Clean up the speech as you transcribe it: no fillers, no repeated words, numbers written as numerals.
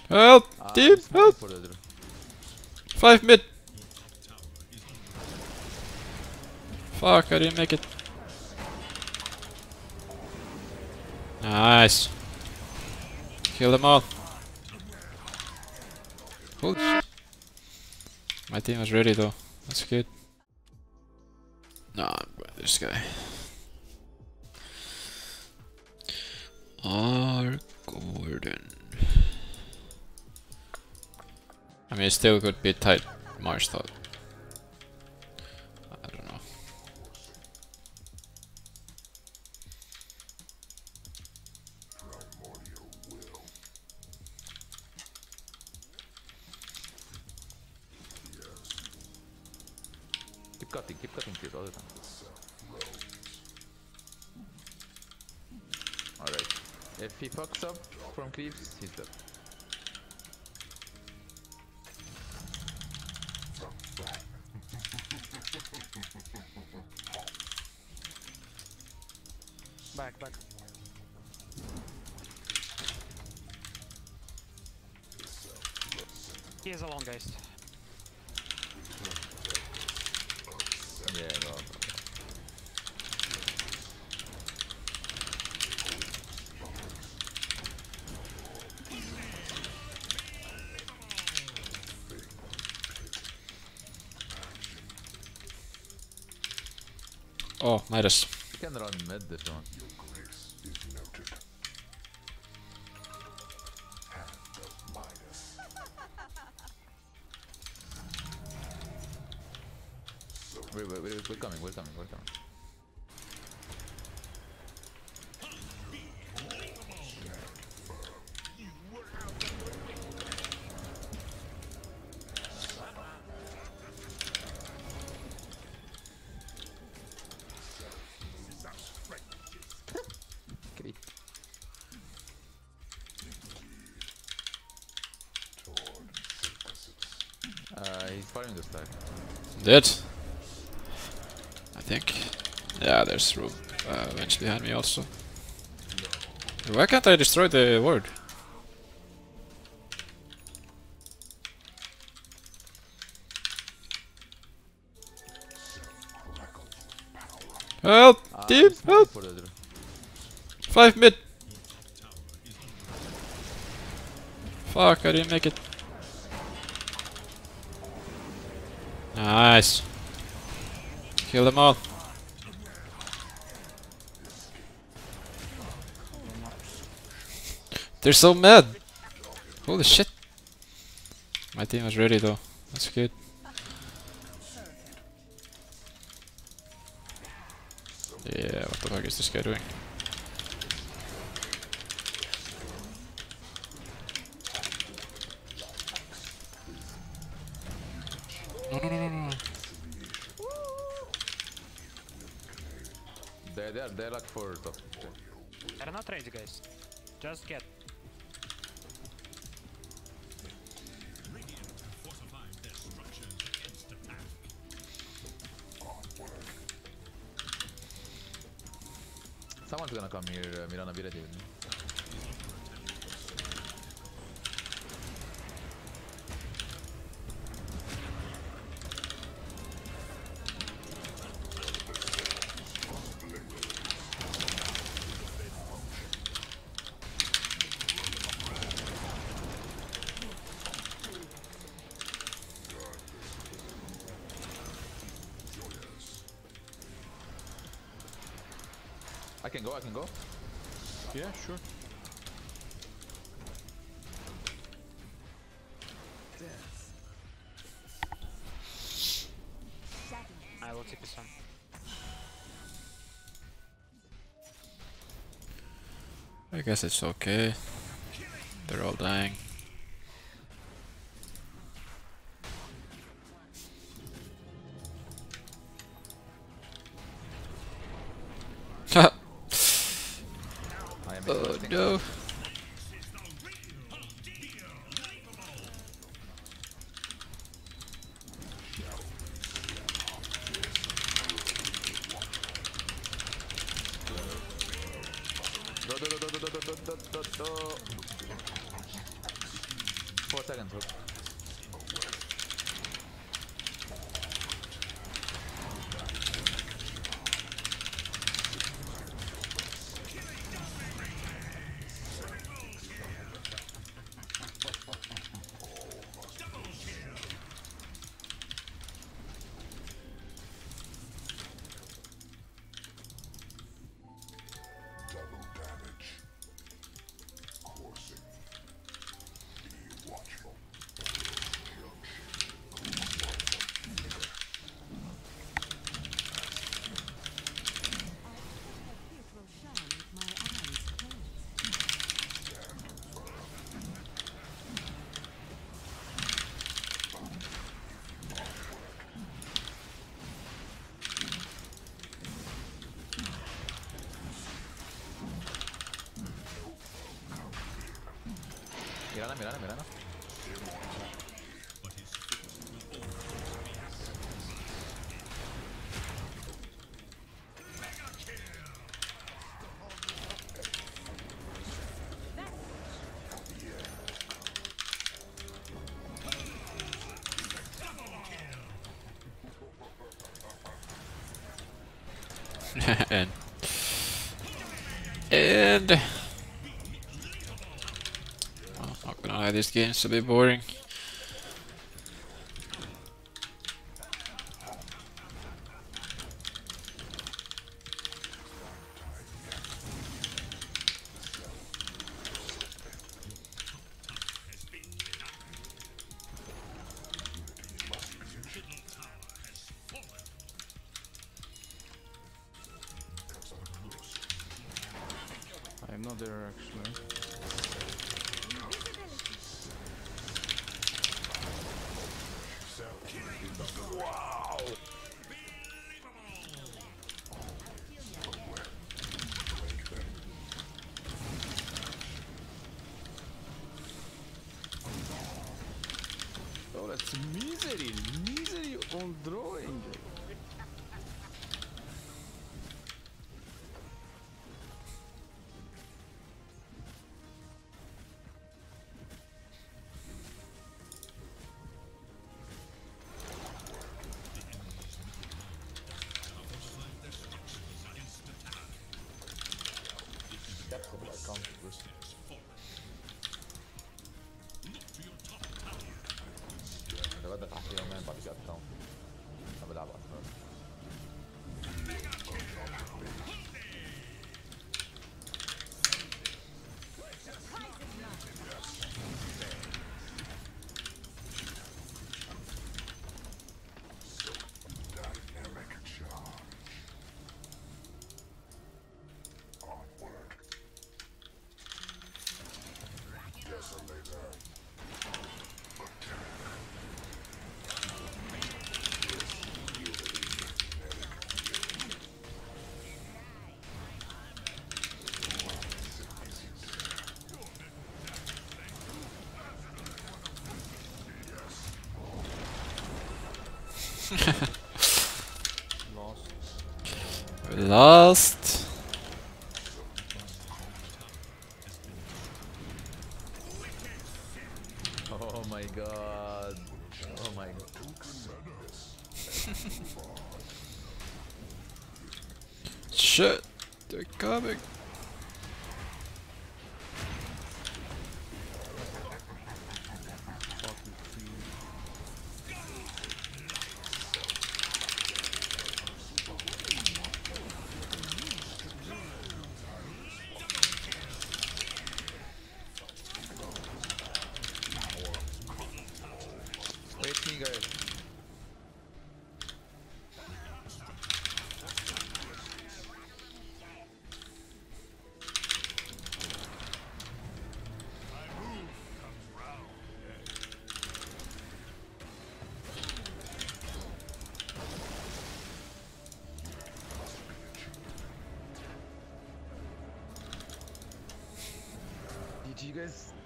Help! Team, help! 5 mid! Fuck, I didn't make it. Nice. Kill them all. Holy shit. My team was ready though. That's good. Nah, this guy. R. Gordon. I mean, it still could be tight Mars thought. I don't know. Keep cutting kills all the time. Alright. If he fucks up from creeps, he's dead. Back. He is alone, guys. Yeah, no. Oh, Midas. You can run mid if you want. We're coming. Creep. He's firing the stack. Dead. I think. Yeah, there's room. Bench behind me also. Why can't I destroy the ward? Help! Team, help! 5 mid! Fuck, I didn't make it. Nice. Kill them all. They're so mad. Holy shit. My team was ready though. That's good. Yeah, what the fuck is this guy doing? No. They're like for top. They're not ready, guys. Just get. Someone's gonna come here, Mirana, be ready with me. I can go. Yeah, sure. I will TP some. I guess it's okay. They're all dying. Oh no. 4 seconds. Hook. Mirana, Mirana, Mirana. and oh, not gonna lie, this game's a bit boring. I'm not there actually. Oh, that's misery on drawing. انا بدك احكي يومين بعد كده اتكون. انا بلعب اكثر. Lost. Oh my god. Oh my god. Shit, they're coming. Wait me guys. GG guys.